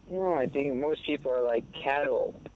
No, I think most people are like cattle.